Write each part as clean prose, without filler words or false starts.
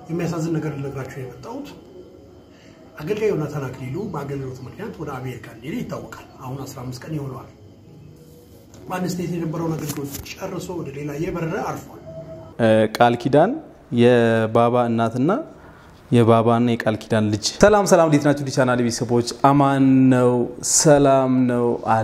የሚያሳዝን ነገር ልነግራችሁ የመጣሁት አገልጋይ ዮናታን አክሊሉ በአገልግሎት ምክንያት ወደ አሜሪካ እንደሄደ ይታወቃል። አሁን 15 ቀን ይሆነዋል። በአንድ ስቴት የነበረውን አገልግሎት ጨርሶ ወደ ሌላ የበረረ አርፏል። ቃል ኪዳን የባባ እናትና የባባና የቃል ኪዳን ልጅ ሰላም እንዴት ናችሁ? ዲቻናል ቤተሰቦች አማን ነው ሰላም ነው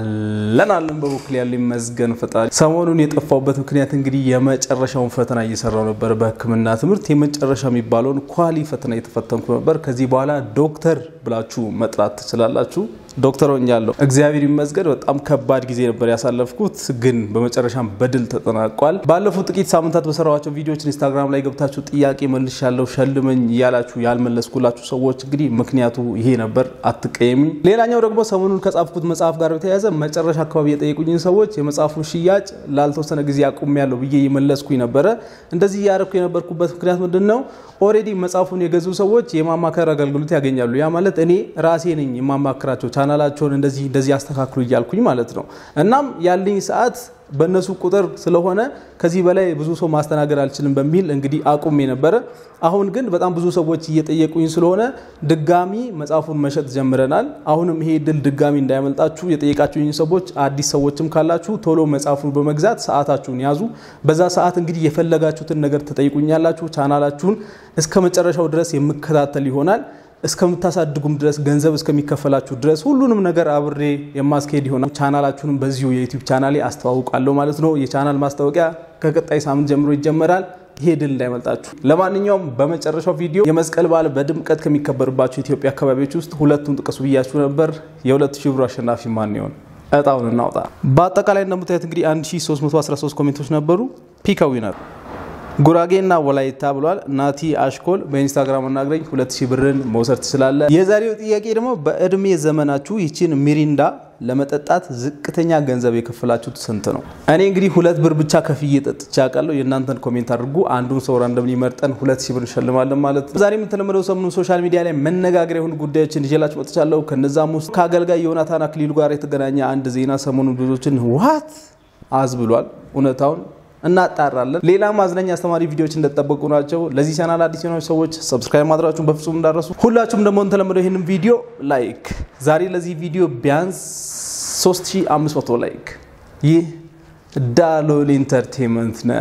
አለን በበኩል ያለው ይመስገን ፈጣሪ። ሰሞኑን የጠፋውበት ምክንያት እንግዲህ የመጨረሻውን ፈተና እየሰራው ነበር። በህክምና ትምህርት የመጨረሻ የሚባለውን ኳሊ ፈተና እየተፈተንኩ ነበር። ከዚህ በኋላ ዶክተር ብላችሁ መጥራት ትችላላችሁ። ዶክተር ሆኛለሁ። እግዚአብሔር ይመስገን። በጣም ከባድ ጊዜ ነበር ያሳለፍኩት፣ ግን በመጨረሻም በድል ተጠናቋል። ባለፉት ጥቂት ሳምንታት በሰራዋቸው ቪዲዮዎች ኢንስታግራም ላይ ገብታችሁ ጥያቄ መልሻለሁ ሸልመኝ ያላችሁ ያልመለስኩላችሁ ሰዎች እንግዲህ ምክንያቱ ይሄ ነበር፣ አትቀየሙ። ሌላኛው ደግሞ ሰሞኑን ከጻፍኩት መጽሐፍ ጋር በተያያዘ መጨረሻ አካባቢ የጠየቁኝ ሰዎች የመጽሐፉን ሽያጭ ላልተወሰነ ጊዜ አቁሜያለሁ ብዬ ይመለስኩኝ ነበር። እንደዚህ ያረኩ የነበርኩበት ምክንያት ምንድነው? ኦሬዲ መጽሐፉን የገዙ ሰዎች የማማከር አገልግሎት ያገኛሉ። ያ ማለት እኔ ራሴ ነኝ የማማከራቸው ቻናላቸውን እንደዚህ አስተካክሉ ይያልኩኝ ማለት ነው። እናም ያለኝ ሰዓት በእነሱ ቁጥር ስለሆነ ከዚህ በላይ ብዙ ሰው ማስተናገድ አልችልም በሚል እንግዲህ አቁሜ ነበር። አሁን ግን በጣም ብዙ ሰዎች እየጠየቁኝ ስለሆነ ድጋሚ መጽሐፉን መሸጥ ጀምረናል። አሁንም ይሄ ድል ድጋሚ እንዳይመልጣችሁ የጠየቃችሁኝ ሰዎች አዲስ ሰዎችም ካላችሁ ቶሎ መጽሐፉን በመግዛት ሰዓታችሁን ያዙ። በዛ ሰዓት እንግዲህ የፈለጋችሁትን ነገር ተጠይቁኛላችሁ። ቻናላችሁን እስከመጨረሻው ድረስ የምከታተል ይሆናል። እስከምታሳድጉም ድረስ ገንዘብ እስከሚከፈላችሁ ድረስ ሁሉንም ነገር አብሬ የማስኬድ ይሆናል። ቻናላችሁንም በዚሁ የዩቲዩብ ቻናሌ አስተዋውቃለሁ ማለት ነው። የቻናል ማስታወቂያ ከቀጣይ ሳምንት ጀምሮ ይጀመራል። ይሄ ድል እንዳይመልጣችሁ። ለማንኛውም በመጨረሻው ቪዲዮ የመስቀል በዓል በድምቀት ከሚከበርባቸው ኢትዮጵያ አካባቢዎች ውስጥ ሁለቱን ጥቀሱ ብያችሁ ነበር። የ2000 ብር አሸናፊ ማን ይሆን? እጣውን እናውጣ። በአጠቃላይ እንደምታዩት እንግዲህ 1313 ኮሜንቶች ነበሩ። ፒክ ዊነር ጉራጌና ወላይታ ብሏል። ናቲ አሽኮል በኢንስታግራም እናግረኝ 2000 ብርን መውሰድ ትችላለ። የዛሬው ጥያቄ ደግሞ በእድሜ ዘመናችሁ ይቺን ሚሪንዳ ለመጠጣት ዝቅተኛ ገንዘብ የከፈላችሁት ስንት ነው? እኔ እንግዲህ 2 ብር ብቻ ከፍዬ ጠጥቼ አውቃለሁ። የእናንተን ኮሜንት አድርጉ። አንዱን ሰው ራንደምሊ መርጠን 2000 ብር እንሸልማለን ማለት ነው። ዛሬ የምትለምደው ሰሞኑን ሶሻል ሚዲያ ላይ መነጋገሪያ የሆኑ ጉዳዮችን ይዤላችሁ መጥቻለሁ። ከነዛም ውስጥ ከአገልጋይ ዮናታን አክሊሉ ጋር የተገናኘ አንድ ዜና ሰሞኑን ብዙዎችን ዋት አዝብሏል። እውነታውን እናጣራለን። ሌላ ማዝናኛ አስተማሪ ቪዲዮዎች እንደተጠበቁ ናቸው። ለዚህ ቻናል አዲስ የሆናችሁ ሰዎች ሰብስክራይብ ማድረጋችሁን በፍጹም እንዳትረሱ። ሁላችሁም ደግሞ እንደተለመደው ይሄንን ቪዲዮ ላይክ፣ ዛሬ ለዚህ ቪዲዮ ቢያንስ 3500 ላይክ። ይህ ዳሎል ኢንተርቴይንመንት ነው።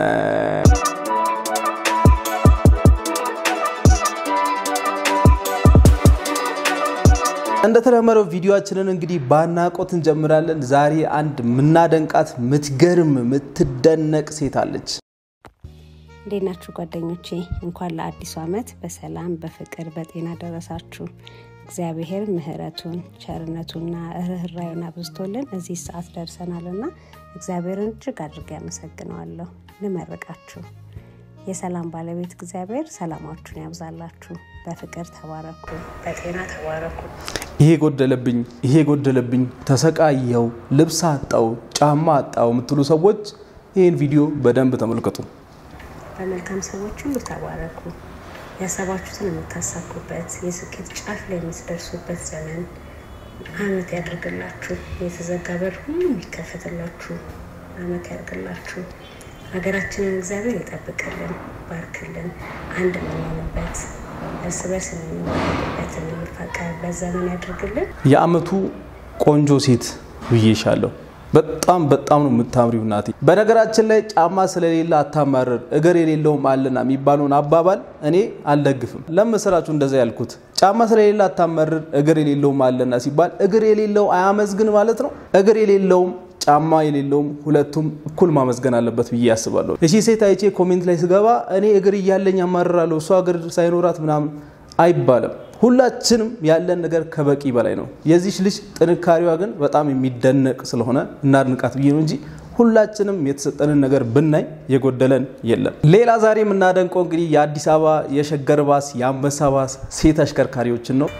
እንደተለመደው ቪዲዮአችንን እንግዲህ ባናቆት እንጀምራለን። ዛሬ አንድ ምናደንቃት ምትገርም ምትደነቅ ሴት አለች። እንዴት ናችሁ ጓደኞቼ? እንኳን ለአዲሱ ዓመት በሰላም በፍቅር በጤና ደረሳችሁ። እግዚአብሔር ምህረቱን ቸርነቱና ርህራዩን አብዝቶልን እዚህ ሰዓት ደርሰናልና እግዚአብሔርን እጅግ አድርጌ አመሰግናለሁ። ልመርቃችሁ። የሰላም ባለቤት እግዚአብሔር ሰላማችሁን ያብዛላችሁ። በፍቅር ተባረኩ፣ በጤና ተባረኩ። ይሄ ጎደለብኝ ተሰቃየው፣ ልብስ አጣው፣ ጫማ አጣው የምትሉ ሰዎች ይሄን ቪዲዮ በደንብ ተመልከቱ። በመልካም ሰዎች ሁሉ ተባረኩ። ያሰባችሁትን የምታሳኩበት የስኬት ጫፍ ላይ የምትደርሱበት ዘመን ዓመት ያድርግላችሁ። የተዘጋ በር ሁሉ የሚከፈትላችሁ ዓመት ያድርግላችሁ። ሀገራችንን እግዚአብሔር ይጠብቅልን፣ ባርክልን። አንድ የምንሆንበት እርስ በርስ የምንዋደድበት የምንፋቀርበት ዘመን ያድርግልን። የዓመቱ ቆንጆ ሴት ብዬሻለሁ። በጣም ነው የምታምሪው እናቴ። በነገራችን ላይ ጫማ ስለሌለ አታማረር እግር የሌለውም አለና የሚባለውን አባባል እኔ አልደግፍም። ለምስራችሁ እንደዛ ያልኩት ጫማ ስለሌለ አታማረር እግር የሌለውም አለና ሲባል እግር የሌለው አያመዝግን ማለት ነው። እግር የሌለውም ጫማ የሌለውም ሁለቱም እኩል ማመስገን አለበት ብዬ ያስባለሁ። እሺ ሴት አይቼ ኮሜንት ላይ ስገባ እኔ እግር ይያለኝ አማራራለሁ እሷ እግር ሳይኖራት ምናምን አይባልም። ሁላችንም ያለን ነገር ከበቂ በላይ ነው። የዚህ ልጅ ጥንካሬዋ ግን በጣም የሚደነቅ ስለሆነ እናድንቃት ብዬ ነው እንጂ ሁላችንም የተሰጠንን ነገር ብናይ የጎደለን የለም። ሌላ ዛሬ የምናደንቀው እንግዲህ የአዲስ አበባ የሸገር ባስ የአንበሳ ባስ ሴት አሽከርካሪዎችን ነው።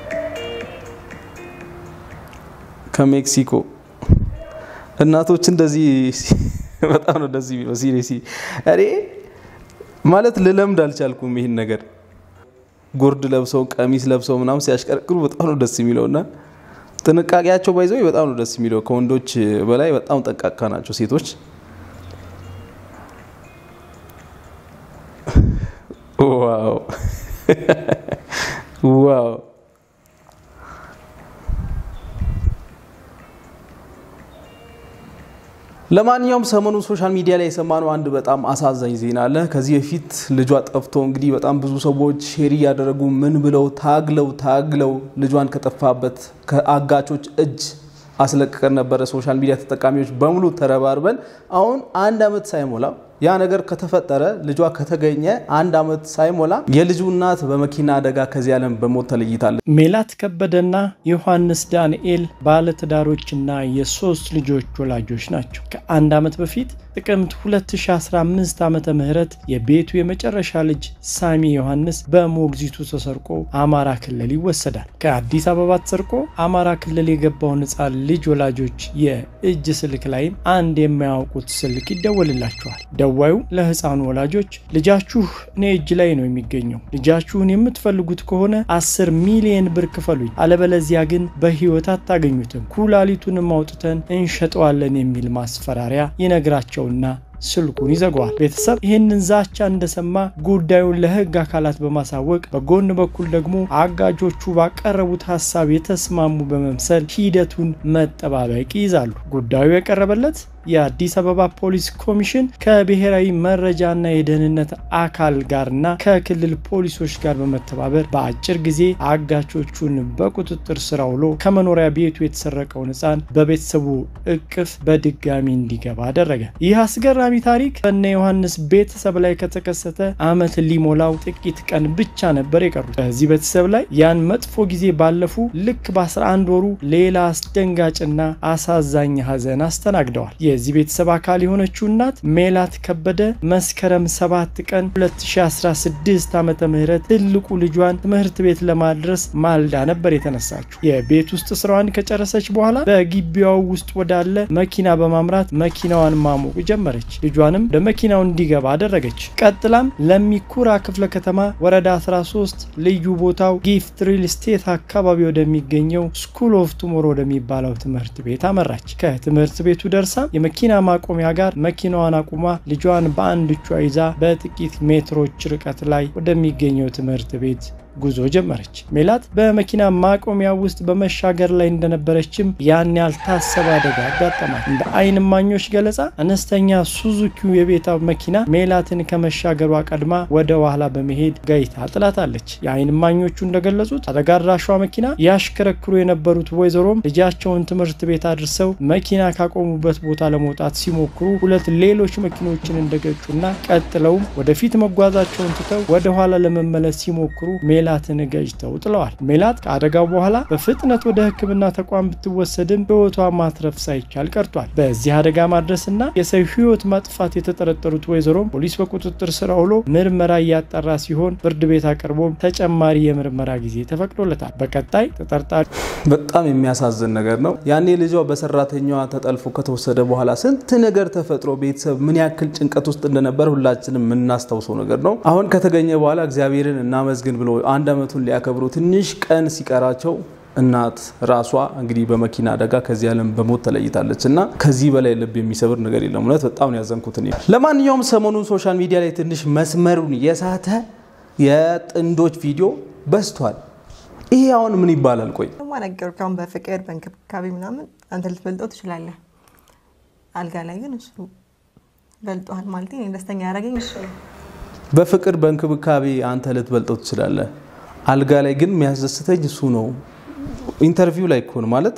ከሜክሲኮ እናቶች እንደዚህ በጣም ነው እንደዚህ ሲሪየስ አሬ ማለት ለለምድ አልቻልኩም ይሄን ነገር። ጉርድ ለብሰው ቀሚስ ለብሰው ምናምን ሲያሽከረክሩ በጣም ነው ደስ የሚለውና ጥንቃቄያቸው ባይዘው በጣም ነው ደስ የሚለው። ከወንዶች በላይ በጣም ጠንቃቃ ናቸው ሴቶች። ዋው ዋው ለማንኛውም ሰሞኑ ሶሻል ሚዲያ ላይ የሰማነው አንድ በጣም አሳዛኝ ዜና አለ ከዚህ በፊት ልጇ ጠፍቶ እንግዲህ በጣም ብዙ ሰዎች ሼር ያደረጉ ምን ብለው ታግለው ልጇን ከጠፋበት ከአጋቾች እጅ አስለቀቀን ነበር ሶሻል ሚዲያ ተጠቃሚዎች በሙሉ ተረባርበን አሁን 1 አመት ሳይሞላ ያ ነገር ከተፈጠረ ልጇ ከተገኘ 1 አመት ሳይሞላ የልጁ እናት በመኪና አደጋ ከዚህ ዓለም በሞት ተለይታለች ሜላት ከበደና ዮሐንስ ዳንኤል ባለትዳሮችና የ3 ልጆች ወላጆች ናቸው ከ1 አመት በፊት ጥቅምት 2015 ዓመተ ምህረት የቤቱ የመጨረሻ ልጅ ሳሚ ዮሐንስ በሞግዚቱ ተሰርቆ አማራ ክልል ይወሰዳል ከአዲስ አበባ ተሰርቆ አማራ ክልል የገባው ሕፃን ልጅ ወላጆች የእጅ ስልክ ላይ አንድ የማያውቁት ስልክ ይደወልላቸዋል ደዋዩ ለሕፃኑ ወላጆች ልጃችሁ እኔ እጅ ላይ ነው የሚገኘው ልጃችሁን የምትፈልጉት ከሆነ 10 ሚሊዮን ብር ክፈሉኝ አለበለዚያ ግን በህይወት አታገኙትም ኩላሊቱንም አውጥተን እንሸጠዋለን የሚል ማስፈራሪያ ይነግራቸውና ስልኩን ይዘጋዋል ቤተሰብ ይሄንን ዛቻ እንደሰማ ጉዳዩን ለህግ አካላት በማሳወቅ በጎን በኩል ደግሞ አጋጆቹ ባቀረቡት ሐሳብ የተስማሙ በመምሰል ሂደቱን መጠባበቅ ይዛሉ ጉዳዩ የቀረበለት የአዲስ አበባ ፖሊስ ኮሚሽን ከብሔራዊ መረጃና የደህንነት አካል ጋርና ከክልል ፖሊሶች ጋር በመተባበር በአጭር ጊዜ አጋቾቹን በቁጥጥር ስር አውሎ ከመኖሪያ ቤቱ የተሰረቀውን ሕፃን በቤተሰቡ እቅፍ በድጋሚ እንዲገባ አደረገ ይህ አስገራሚ ታሪክ በእነ ዮሐንስ ቤተሰብ ላይ ከተከሰተ አመት ሊሞላው ጥቂት ቀን ብቻ ነበር የቀሩት በዚህ ቤተሰብ ላይ ያን መጥፎ ጊዜ ባለፉ ልክ በ11 ወሩ ሌላ አስደንጋጭና አሳዛኝ ሐዘን አስተናግደዋል የዚህ ቤተሰብ አካል የሆነችው እናት ሜላት ከበደ መስከረም 7 ቀን 2016 ዓመተ ምህረት ትልቁ ልጇን ትምህርት ቤት ለማድረስ ማልዳ ነበር የተነሳችው የቤት ውስጥ ስራዋን ከጨረሰች በኋላ በግቢያው ውስጥ ወዳለ መኪና በማምራት መኪናዋን ማሞቅ ጀመረች ልጇንም ለመኪናው እንዲገባ አደረገች ቀጥላም ለሚኩራ ክፍለ ከተማ ወረዳ 13 ልዩ ቦታው ጊፍት ሪል ስቴት አካባቢ ወደሚገኘው ስኩል ኦፍ ቱሞሮ ወደሚባለው ትምህርት ቤት አመራች ከትምህርት ቤቱ ደርሳ የመኪና ማቆሚያ ጋር መኪናዋን አቁማ ልጇን በአንድ እጇ ይዛ በጥቂት ሜትሮች ርቀት ላይ ወደሚገኘው ትምህርት ቤት ጉዞ ጀመረች ሜላት በመኪና ማቆሚያ ውስጥ በመሻገር ላይ እንደነበረችም ያን ያልታሰበ አደጋ አጋጠማት እንደ አይን ማኞች ገለጻ አነስተኛ ሱዙኪው የቤታ መኪና ሜላትን ከመሻገሯ ቀድማ ወደ ኋላ በመሄድ ገይታ ጥላታለች የአይን ማኞቹ እንደገለጹት አደጋራሿ መኪና ያሽከረክሩ የነበሩት ወይዘሮም ልጃቸውን ትምህርት ቤት አድርሰው መኪና ካቆሙበት ቦታ ለመውጣት ሲሞክሩ ሁለት ሌሎች መኪኖችን እንደገጩና ቀጥለው ወደፊት መጓዛቸውን ትተው ወደ ኋላ ለመመለስ ሲሞክሩ ሜላትን ገጭተው ጥለዋል ሜላት ከአደጋው በኋላ በፍጥነት ወደ ሕክምና ተቋም ብትወሰድም ህይወቷ ማትረፍ ሳይቻል ቀርቷል በዚህ አደጋ ማድረስና የሰው ህይወት ማጥፋት የተጠረጠሩት ወይዘሮም ፖሊስ በቁጥጥር ስር አውሎ ምርመራ ያጣራ ሲሆን ፍርድ ቤት አቀርቦ ተጨማሪ የምርመራ ጊዜ ተፈቅዶለታል በቀጣይ ተጠርጣሪ በጣም የሚያሳዝን ነገር ነው ያኔ ልጇ በሰራተኛዋ ተጠልፎ ከተወሰደ በኋላ ስንት ነገር ተፈጥሮ ቤተሰብ ምን ያክል ጭንቀት ውስጥ እንደነበር ሁላችንም እናስተውሰው ነገር ነው አሁን ከተገኘ በኋላ እግዚአብሔርን እናመስግን ብሎ 1 አመቱን ሊያከብሩ ትንሽ ቀን ሲቀራቸው እናት ራሷ እንግዲህ በመኪና አደጋ ከዚህ ዓለም በሞት ተለይታለችና ከዚህ በላይ ልብ የሚሰብር ነገር የለም ማለት በጣም ነው ያዘንኩት እኔ ለማንኛውም ሰሞኑን ሶሻል ሚዲያ ላይ ትንሽ መስመሩን የሳተ የጥንዶች ቪዲዮ በስቷል ይሄ አሁን ምን ይባላል ቆይ ማነገርካም በፍቅር በእንክብካቤ ምናምን አንተ ልትበልጠው ትችላለህ አልጋ ላይ ግን እሱ በልጧል ማለት ነው ደስተኛ ያረጋኝ እሱ በፍቅር በእንክብካቤ አንተ ልትበልጠው ትችላለህ አልጋ ላይ ግን የሚያስደስተኝ እሱ ነው ኢንተርቪው ላይ ኮን ማለት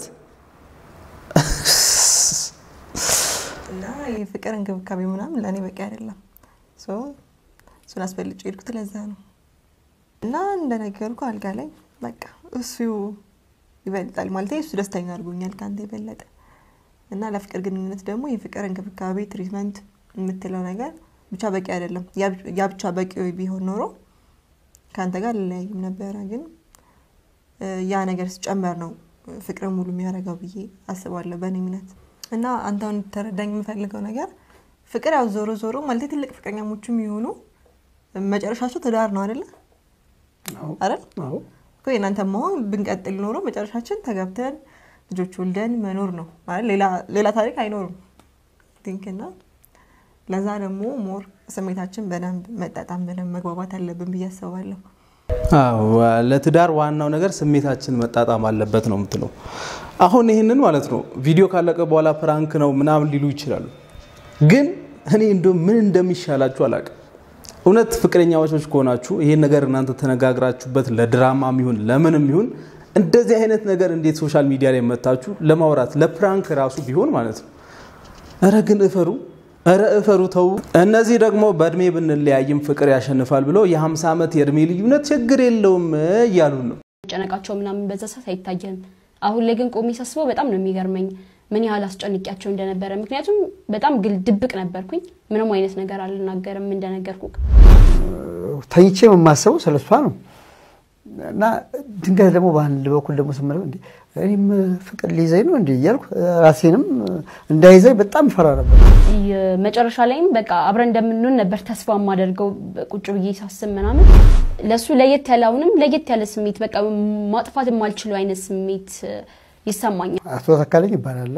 እና የፍቅር እንክብካቤ ምናምን ለኔ በቂ አይደለም እሱን አስበልጬ ሄድኩት ለዛ ነው እና እንደነገርኩ አልጋ ላይ በቃ እሱ ይበልጣል ማለት እሱ ደስተኛ አድርጎኛል ካንተ ይበልጣ እና ለፍቅር ግንኙነት ደግሞ የፍቅር እንክብካቤ ትሪትመንት የምትለው ነገር ብቻ በቂ አይደለም ያ ብቻ በቂ ቢሆን ኖሮ ካንተ ጋር ለላይም ነበር ግን ያ ነገር ሲጨመር ነው ፍቅር ሙሉ የሚያረጋው ብዬ አስባለሁ በእኔ እምነት እና አንተውን ተረዳኝ የምፈልገው ነገር ፍቅር ያው ዞሮ ማለት ትልቅ ፍቅረኛሞችም ይሆኑ መጨረሻቸው ትዳር ነው አይደል አይደል አዎ ቆይ እናንተ መሆን ብንቀጥል ኖሮ መጨረሻችን ተጋብተን ልጆች ወልደን መኖር ነው ማለት ሌላ ታሪክ አይኖርም ቲንክና ለዛ ደግሞ ሞር ስሜታችን በደንብ መጣጣም በደንብ መግባባት አለብን ብዬ አስባለሁ አዎ ለትዳር ዋናው ነገር ስሜታችን መጣጣም አለበት ነው የምትለው። አሁን ይሄንን ማለት ነው ቪዲዮ ካለቀ በኋላ ፕራንክ ነው ምናምን ሊሉ ይችላሉ። ግን እኔ እንደው ምን እንደሚሻላችሁ አላውቅም። እውነት ፍቅረኛዎች ከሆናችሁ ይሄን ነገር እናንተ ተነጋግራችሁበት ለድራማም ይሁን ለምንም ይሁን እንደዚህ አይነት ነገር እንዴት ሶሻል ሚዲያ ላይ መጣችሁ ለማውራት ለፕራንክ ራሱ ቢሆን ማለት ነው። አረ ግን እፈሩ ተው። እነዚህ ደግሞ በእድሜ ብንለያይም ፍቅር ያሸንፋል ብለው የ50 ዓመት የእድሜ ልዩነት ችግር የለውም እያሉ ነው። ጨነቃቸው ምናምን በዛ ሰዓት አይታየም። አሁን ላይ ግን ቆሜ ሳስበው በጣም ነው የሚገርመኝ ምን ያህል አስጨንቂያቸው እንደነበረ። ምክንያቱም በጣም ድብቅ ነበርኩኝ። ምንም አይነት ነገር አልናገርም እንደነገርኩ ታይቼ የማሰበው ስለሷ ነው። እና ድንገት ደግሞ በአንድ በኩል ደግሞ ስመረው እንዴ እኔም ፍቅር ሊይዘኝ ነው እንዴ ያልኩ ራሴንም እንዳይዘኝ በጣም ፈራ ነበር። መጨረሻ ላይም በቃ አብረን እንደምንሆን ነበር ተስፋ ማደርገው ቁጭ ብዬ ሳስብ ምናምን ለሱ ለየት ያለ ስሜት በቃ ማጥፋት የማልችለው አይነት ስሜት ይሰማኛል። አቶ ተካለኝ ይባላል።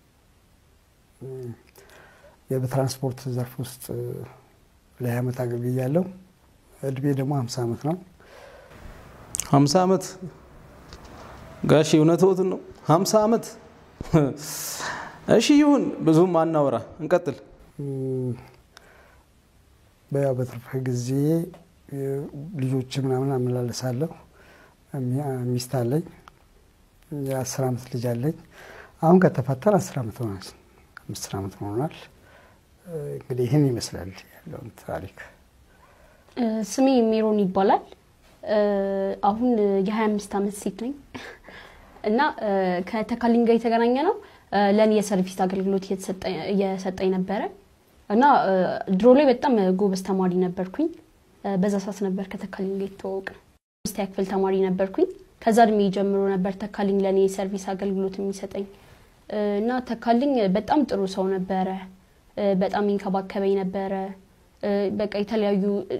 የትራንስፖርት ዘርፍ ውስጥ ለዓመት አገልግያለሁ። እድሜ ደግሞ 50 ዓመት ነው። 50 ዓመት ጋሽ እውነትዎት ነው 50 ዓመት እሺ ይሁን ብዙም አናወራ እንቀጥል። በትርፍ ጊዜ ልጆች ምናምን አመላለሳለሁ። ሚስት አለኝ። የ10 ዓመት ልጅ አለኝ። አሁን ከተፈታን 10 ዓመት ሆኗል። 5 ዓመት ሆኗል። እንግዲህ ይሄን ይመስላል ያለው ታሪክ። ስሜ ሜሮን ይባላል። አሁን የ25 ዓመት ሴት ነኝ እና ከተካልኝ ጋር የተገናኘ ነው። ለኔ የሰርቪስ አገልግሎት እየሰጠኝ ነበር እና ድሮ ላይ በጣም ጎበዝ ተማሪ ነበርኩኝ። በዛ ሰዓት ነበር ከተካልኝ ጋር የተዋወቅነው። 5ኛ ክፍል ተማሪ ነበርኩኝ። ከዛ እድሜ ጀምሮ ነበር ተካልኝ ለኔ የሰርቪስ አገልግሎት የሚሰጠኝ እና ተካልኝ በጣም ጥሩ ሰው ነበረ። በጣም ይንከባከበኝ ነበረ። በቃ የተለያዩ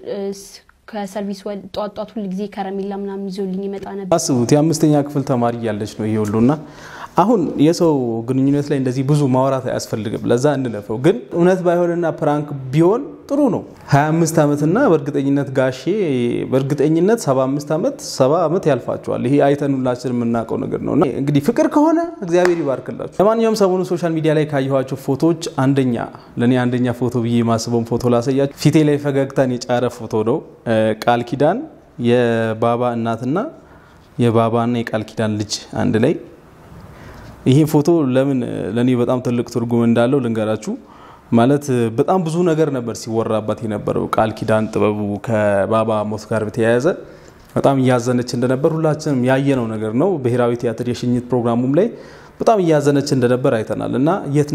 ከሰርቪስ ጧጧት ሁሉ ጊዜ ከረሜላ ምናምን ይዞልኝ ይመጣ ነበር። አስቡት የ5ኛ ክፍል ተማሪ ያለች ነው ይሄ ሁሉና አሁን የሰው ግንኙነት ላይ እንደዚህ ብዙ ማውራት አያስፈልግም። ለዛ እንለፈው። ግን እውነት ባይሆንና ፕራንክ ቢሆን ጥሩ ነው። 25 ዓመትና በእርግጠኝነት ጋሼ በእርግጠኝነት 70 ዓመት ያልፋቸዋል። ይሄ አይተኑላችን የምናውቀው ነገር ነውና እንግዲህ ፍቅር ከሆነ እግዚአብሔር ይባርክላችሁ። ለማንኛውም ሰሞኑ ሶሻል ሚዲያ ላይ ካየኋቸው ፎቶዎች አንደኛ ፎቶ ብዬ ማስበውን ፎቶ ላሳያችሁ። ፊቴ ላይ ፈገግታን የጫረ ፎቶ ነው። ቃል ኪዳን የባባ እናትና የባባና የቃል ኪዳን ልጅ አንድ ላይ። ይሄ ፎቶ ለምን ለኔ በጣም ትልቅ ትርጉም እንዳለው ልንገራችሁ። ማለት በጣም ብዙ ነገር ነበር ሲወራባት የነበረው ቃል ኪዳን ጥበቡ ከባባ ሞት ጋር በተያያዘ በጣም ያዘነች እንደነበር ሁላችንም ያየነው ነገር ነው። ብሔራዊ ቲያትር የሽኝት ፕሮግራሙም ላይ በጣም ያዘነች እንደነበር አይተናልና የት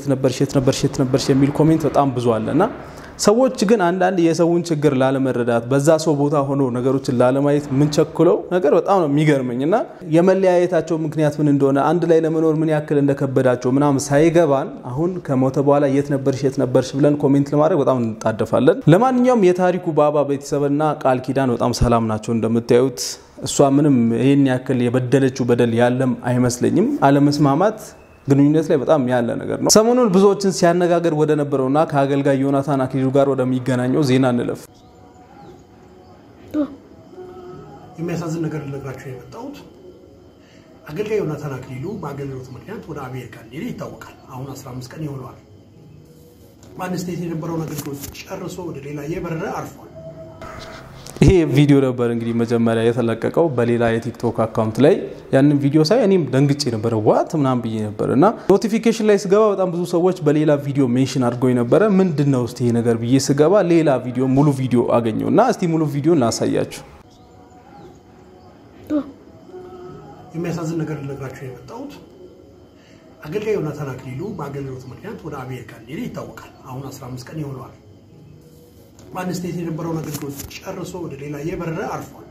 ነበርሽ የሚል ኮሜንት በጣም ብዙ አለና ሰዎች ግን አንዳንድ የሰውን ችግር ላለመረዳት በዛ ሰው ቦታ ሆኖ ነገሮችን ላለማየት ምን ቸኩለው ነገር በጣም ነው የሚገርመኝና የመለያየታቸው ምክንያት ምን እንደሆነ አንድ ላይ ለመኖር ምን ያክል እንደከበዳቸው ምናምን ሳይገባን አሁን ከሞተ በኋላ የት ነበርሽ ብለን ኮሜንት ለማድረግ በጣም እንጣደፋለን። ለማንኛውም የታሪኩ ባባ ቤተሰብና ቃል ኪዳን በጣም ሰላም ናቸው እንደምታዩት። እሷ ምንም ይሄን ያክል የበደለችው በደል ያለም አይመስለኝም። አለመስማማት ግንኙነት ላይ በጣም ያለ ነገር ነው። ሰሞኑን ብዙዎችን ሲያነጋገር ወደ ነበረውና ከአገልጋይ ዮናታን አክሊሉ ጋር ወደሚገናኘው ዜና እንለፍ። የሚያሳዝን ነገር ልነግራችሁ የመጣሁት አገልጋይ ዮናታን አክሊሉ በአገልግሎት ምክንያት ወደ አሜሪካ እንደሄደ ይታወቃል። አሁን 15 ቀን ይሆነዋል። በአንድ ስቴት የነበረውን አገልግሎት ጨርሶ ወደ ሌላ የበረረ አርፏል። ይሄ ቪዲዮ ነበር እንግዲህ መጀመሪያ የተለቀቀው በሌላ የቲክቶክ አካውንት ላይ። ያንን ቪዲዮ ሳይ እኔም ደንግጬ ነበር ዋት ምናምን ብዬ ነበርና ኖቲፊኬሽን ላይ ስገባ በጣም ብዙ ሰዎች በሌላ ቪዲዮ ሜንሽን አድርገው ነበር። ምንድነው እስቲ ይሄ ነገር ብዬ ስገባ ሌላ ቪዲዮ ሙሉ ቪዲዮ አገኘውና እስቲ ሙሉ ቪዲዮን ላሳያችሁ። የሚያሳዝን ነገር ልነግራችሁ የመጣሁት አገልጋይ ዮናታን አክሊሉ በአገልግሎት ምክንያት ወደ አሜሪካ እንደሄደ ይታወቃል። አሁን 15 ቀን ይሆነዋል። በአንድ ስቴት የነበረውን አገልግሎት ጨርሶ ወደ ሌላ የበረረ አርፏል።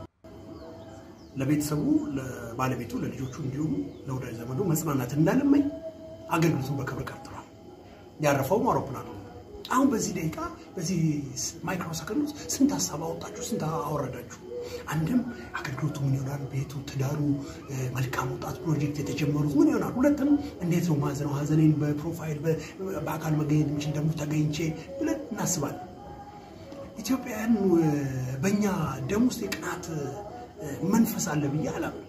ለቤተሰቡ ለባለቤቱ ለልጆቹ እንዲሁም ለወዳጅ ዘመዱ መጽናናት እንዳለመኝ አገልግሎቱን በክብር ቀጥሏል። ያረፈው አውሮፕላን ነው። አሁን በዚህ ደቂቃ በዚህ ማይክሮ ሰከንድ ውስጥ ስንት ሀሳብ አወጣችሁ፣ ስንት አወረዳችሁ። አንድም አገልግሎቱ ምን ይሆናል፣ ቤቱ፣ ትዳሩ፣ መልካም ወጣት ፕሮጀክት የተጀመሩት ምን ይሆናል። ሁለቱም እንዴት ነው ማዘነው ሀዘኔን በፕሮፋይል በአካል መገኘት እንችል ደግሞ ተገኝቼ ብለን እናስባለን። ኢትዮጵያን በእኛ ደም ውስጥ የቅናት መንፈስ አለ ብዬ አላምንም።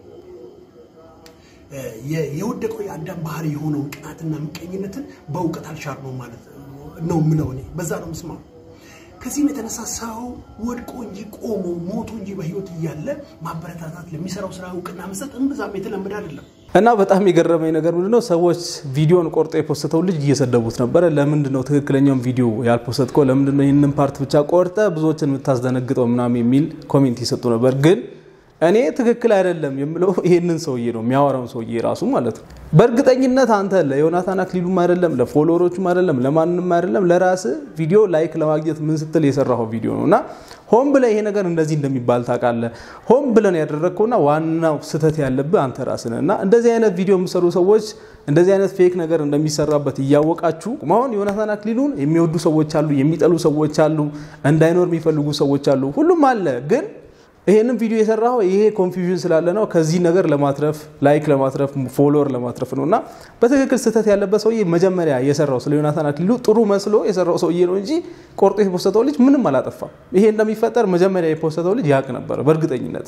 የወደቀው የአዳም ባህሪ የሆነው ቅናትና ምቀኝነትን በእውቀት አልሻርነው ማለት ነው ምነው እኔ በዛ ነው መስማው። ከዚህ የተነሳ ሰው ወድቆ እንጂ ቆሞ ሞቶ እንጂ በህይወት እያለ ማበረታታት ለሚሰራው ስራ እውቅና መስጠት እንብዛም የተለመደ አይደለም። እና በጣም የገረመኝ ነገር ምንድነው ሰዎች ቪዲዮን ቆርጦ የፖስተው ልጅ እየሰደቡት ነበር። ለምንድነው ትክክለኛውን ቪዲዮ ያልፖስተከው? ለምንድነው ይሄንን ፓርት ብቻ ቆርጠ ብዙዎችን የምታስደነግጠው ምናምን የሚል ኮሜንት ይሰጡ ነበር። ግን እኔ ትክክል አይደለም የምለው ይሄንን ሰውዬ ነው የሚያወራው ሰውዬ ራሱ ማለት ነው። በእርግጠኝነት አንተ ለዮናታን አክሊሉም አይደለም ለፎሎወሮቹም አይደለም ለማንንም አይደለም ለራስ ቪዲዮ ላይክ ለማግኘት ምን ስትል የሰራው ቪዲዮ ነውና ሆም ብለ ይሄ ነገር እንደዚህ እንደሚባል ታውቃለህ። ሆም ብለን ያደረከውና ዋናው ስተት ያለብህ አንተ ራስህ ነህና እንደዚህ አይነት ቪዲዮ የሚሰሩ ሰዎች እንደዚህ አይነት ፌክ ነገር እንደሚሰራበት ያያወቃችሁ ማውን ዮናታን አክሊሉን የሚወዱ ሰዎች አሉ፣ የሚጠሉ ሰዎች አሉ፣ እንዳይኖር የሚፈልጉ ሰዎች አሉ፣ ሁሉም አለ። ግን ይሄንን ቪዲዮ የሰራው ይሄ ኮንፊውዥን ስላለ ነው ከዚህ ነገር ለማትረፍ ላይክ ለማትረፍ ፎሎወር ለማትረፍ ነውና በትክክል ስተት ያለበት ሰውዬ መጀመሪያ የሰራው ስለ ዮናታን አክሊሉ ጥሩ መስሎ የሰራው ሰውዬ ነው እንጂ ቆርጦ የፖስተው ልጅ ምንም አላጠፋም። ይሄ እንደሚፈጠር መጀመሪያ የፖስተው ልጅ ያቅ ነበር በእርግጠኝነት።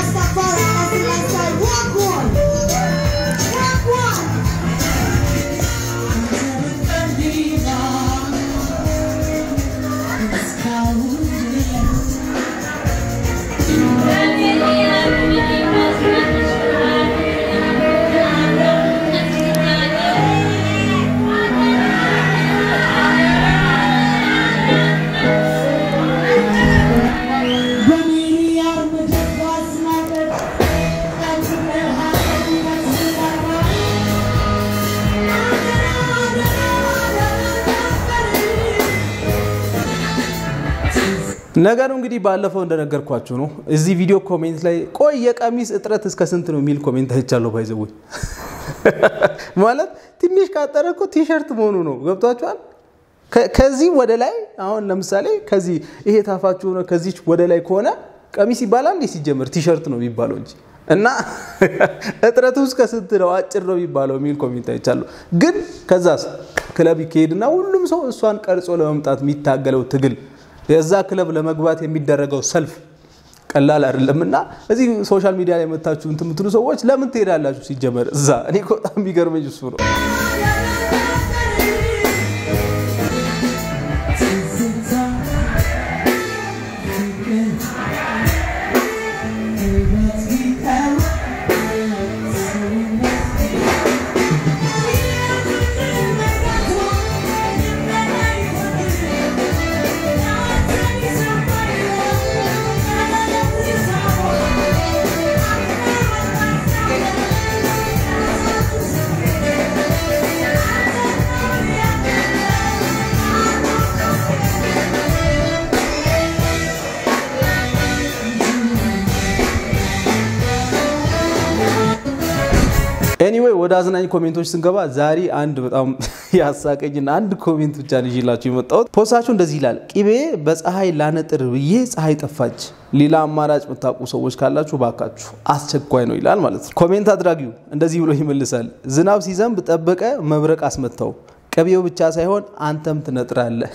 ነገሩ እንግዲህ ባለፈው እንደነገርኳችሁ ነው። እዚህ ቪዲዮ ኮሜንት ላይ ቆይ የቀሚስ እጥረት እስከ ስንት ነው የሚል ኮሜንት አይቻለሁ። ባይዘው ማለት ትንሽ ካጠረኩ ቲሸርት መሆኑ ነው። ገብቷችኋል? ከዚህ ወደ ላይ አሁን ለምሳሌ ከዚህ ይሄ ታፋችሁ ነው ከዚህ ወደ ላይ ከሆነ ቀሚስ ይባላል እንዴ? ሲጀምር ቲሸርት ነው የሚባለው እንጂ እና እጥረቱ እስከ ስንት ነው አጭር ነው የሚባለው የሚል ኮሜንት አይቻለሁ። ግን ከዛስ ክለብ ይከሄድና ሁሉም ሰው እሷን ቀርጾ ለመምጣት የሚታገለው ትግል የዛ ክለብ ለመግባት የሚደረገው ሰልፍ ቀላል አይደለምና እዚህ ሶሻል ሚዲያ ላይ መጣችሁ እንትምትሉ ሰዎች ለምን ትሄዳላችሁ? ሲጀመር እዛ እኔ በጣም የሚገርመኝ እሱ ነው። ኤኒዌይ ወደ አዝናኝ ኮሜንቶች ስንገባ ዛሬ አንድ በጣም ያሳቀኝና አንድ ኮሜንት ብቻ ልጅላችሁ የመጣሁት ፖስታችሁ እንደዚህ ይላል። ቂቤ በፀሐይ ላነጥር ብዬ ፀሐይ ጠፋች። ሌላ አማራጭ መታቁ ሰዎች ካላችሁ ባካችሁ አስቸኳይ ነው ይላል ማለት ነው። ኮሜንት አድራጊው እንደዚህ ብሎ ይመልሳል። ዝናብ ሲዘንብ ጠበቀ መብረቅ አስመታው። ቀቢው ብቻ ሳይሆን አንተም ትነጥራለህ።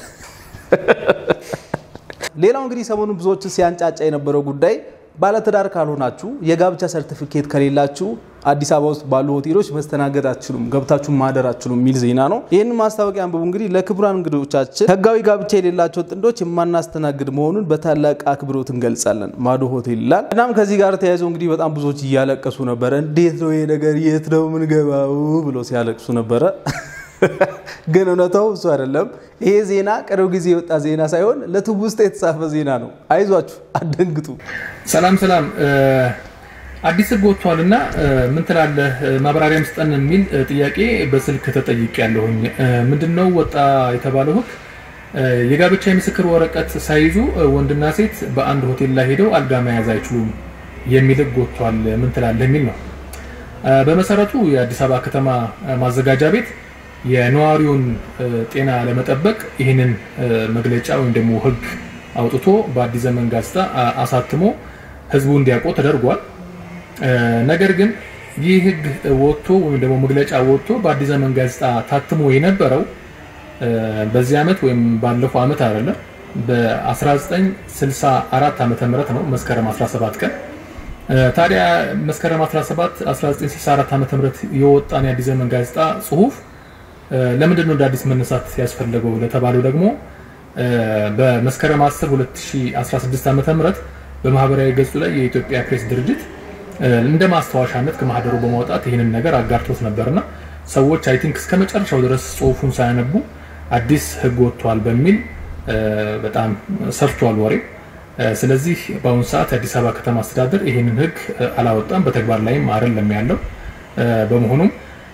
ሌላው እንግዲህ ሰሞኑን ብዙዎች ሲያንጫጫ የነበረው ጉዳይ ባለትዳር ካልሆናችሁ የጋብቻ ሰርቲፊኬት ከሌላችሁ አዲስ አበባ ውስጥ ባሉ ሆቴሎች መስተናገድ አትችሉም፣ ገብታችሁ ማደር አትችሉም የሚል ዜና ነው። ይሄን ማስታወቂያ አንብቡ። እንግዲህ ለክቡራን እንግዶቻችን ህጋዊ ጋብቻ የሌላቸው ጥንዶች የማናስተናግድ መሆኑን በታላቅ አክብሮት እንገልጻለን ማዶ ሆቴል ይላል። እናም ከዚህ ጋር ተያይዞ እንግዲህ በጣም ብዙዎች እያለቀሱ ነበር። እንዴት ነው ይሄ ነገር የት ነው ምን ገባው ብሎ ሲያለቅሱ ነበር። ግን እውነታው እሱ አይደለም። ይሄ ዜና ቅርብ ጊዜ የወጣ ዜና ሳይሆን ለትውስታ የተጻፈ ዜና ነው። አይዟችሁ አደንግጡ። ሰላም አዲስ ህግ ወጥቷልና ምን ትላለህ ማብራሪያ መስጠን የሚል ጥያቄ በስልክ ተጠይቄያለሁኝ። ምንድነው ወጣ የተባለው ህግ? የጋብቻ የምስክር ወረቀት ሳይዙ ወንድና ሴት በአንድ ሆቴል ላይ ሄደው አልጋ መያዝ አይችሉም የሚል ህግ ወጥቷል። ምን ትላለህ የሚል ነው። በመሰረቱ የአዲስ አበባ ከተማ ማዘጋጃ ቤት የነዋሪውን ጤና ለመጠበቅ ይሄንን መግለጫ ወይም ደግሞ ህግ አውጥቶ በአዲስ ዘመን ጋዜጣ አሳትሞ ህዝቡ እንዲያውቀው ተደርጓል። ነገር ግን ይህ ህግ ወጥቶ ወይም ደግሞ መግለጫ ወጥቶ በአዲስ ዘመን ጋዜጣ ታትሞ የነበረው በዚህ አመት ወይም ባለፈው አመት አይደለም በ1964 ዓመተ ምህረት ነው መስከረም 17 ቀን ታዲያ መስከረም 17 1964 ዓመተ ምህረት የወጣን የአዲስ ዘመን ጋዜጣ ጽሁፍ ለምንድን ነው አዲስ መነሳት ያስፈልገው ለተባለው ደግሞ በመስከረም 10 2016 ዓመተ ምህረት በማህበራዊ ገጹ ላይ የኢትዮጵያ ፕሬስ ድርጅት እንደ ማስተዋሻነት ከማህደሩ በማውጣት ይሄንን ነገር አጋርቶት ነበርና ሰዎች አይ ቲንክ እስከመጨረሻው ድረስ ጽሁፉን ሳያነቡ አዲስ ህግ ወጥቷል በሚል በጣም ሰርቷል ወሬ ስለዚህ በአሁን ሰዓት አዲስ አበባ ከተማ አስተዳደር ይሄንን ህግ አላወጣም በተግባር ላይም አይደለም ያለው በመሆኑም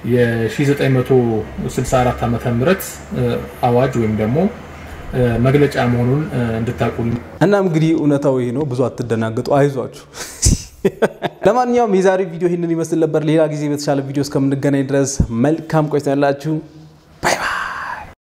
የ1964 ዓመተ ምህረት አዋጅ ወይም ደግሞ መግለጫ መሆኑን እንድታቁል እናም እንግዲህ እውነታው ይሄ ነው ብዙ አትደናገጡ አይዟችሁ ለማንኛውም የዛሬ ቪዲዮ ይሄንን ይመስል ነበር ሌላ ጊዜ በተሻለ ቪዲዮ እስከምንገናኝ ድረስ መልካም ቆይታ ያላችሁ